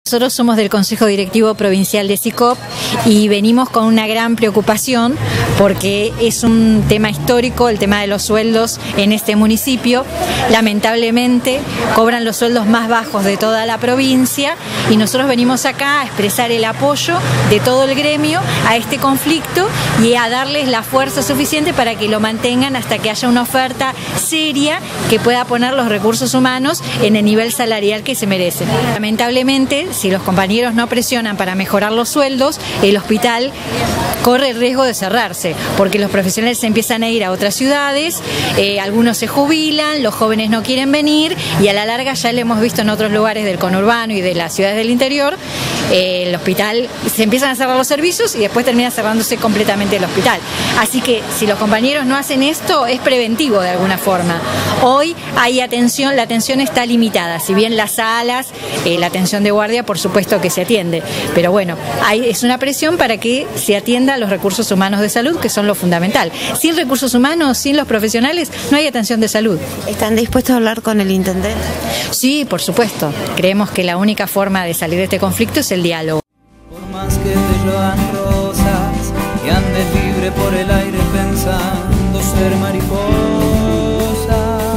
Nosotros somos del Consejo Directivo Provincial de SICOP y venimos con una gran preocupación porque es un tema histórico, el tema de los sueldos en este municipio. Lamentablemente cobran los sueldos más bajos de toda la provincia y nosotros venimos acá a expresar el apoyo de todo el gremio a este conflicto y a darles la fuerza suficiente para que lo mantengan hasta que haya una oferta seria que pueda poner los recursos humanos en el nivel salarial que se merecen. Lamentablemente, si los compañeros no presionan para mejorar los sueldos, el hospital corre el riesgo de cerrarse, porque los profesionales se empiezan a ir a otras ciudades, algunos se jubilan, los jóvenes no quieren venir y a la larga ya lo hemos visto en otros lugares del conurbano y de las ciudades del interior, el hospital, se empiezan a cerrar los servicios y después termina cerrándose completamente el hospital. Así que si los compañeros no hacen esto, es preventivo de alguna forma. Hoy hay atención, la atención está limitada, si bien las salas, la atención de guardia por supuesto que se atiende, pero bueno, es una presión para que se atienda a los recursos humanos de salud, que son lo fundamental. Sin recursos humanos, sin los profesionales, no hay atención de salud. ¿Están dispuestos a hablar con el intendente? Sí, por supuesto. Creemos que la única forma de salir de este conflicto es el diálogo. Por más que te lluevan rosas y andes libre por el aire pensando ser mariposa,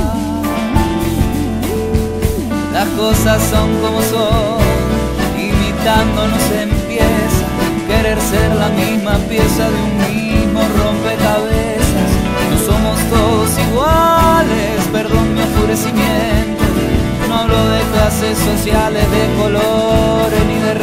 las cosas son como son, imitándonos empieza querer ser la misma pieza de un mismo rompecabezas. No somos todos iguales, perdón mi enfurecimiento, no hablo de clases sociales, de colores ni de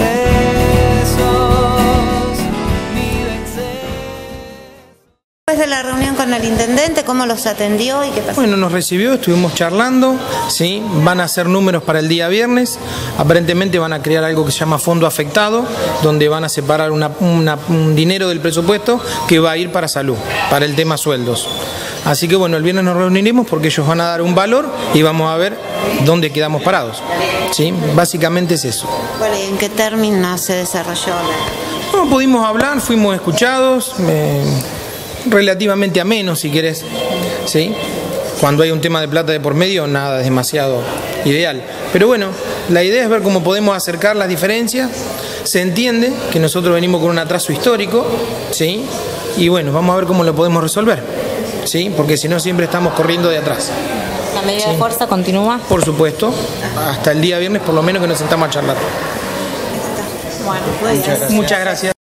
rezos, ni de excesos. Después de la reunión con el intendente, ¿cómo los atendió y qué pasó? Bueno, nos recibió, estuvimos charlando, ¿sí? Van a hacer números para el día viernes, aparentemente van a crear algo que se llama fondo afectado, donde van a separar un dinero del presupuesto que va a ir para salud, para el tema sueldos. Así que bueno, el viernes nos reuniremos porque ellos van a dar un valor y vamos a ver dónde quedamos parados, ¿sí? Básicamente es eso. Bueno, ¿y en qué términos se desarrolló? No, pudimos hablar, fuimos escuchados, relativamente ameno si querés, ¿sí? Cuando hay un tema de plata de por medio, nada es demasiado ideal. Pero bueno, la idea es ver cómo podemos acercar las diferencias. Se entiende que nosotros venimos con un atraso histórico, ¿sí? Y bueno, vamos a ver cómo lo podemos resolver, ¿sí? Porque si no siempre estamos corriendo de atrás. ¿La medida de fuerza continúa? Por supuesto, hasta el día viernes por lo menos que nos sentamos a charlar. Bueno, Muchas gracias.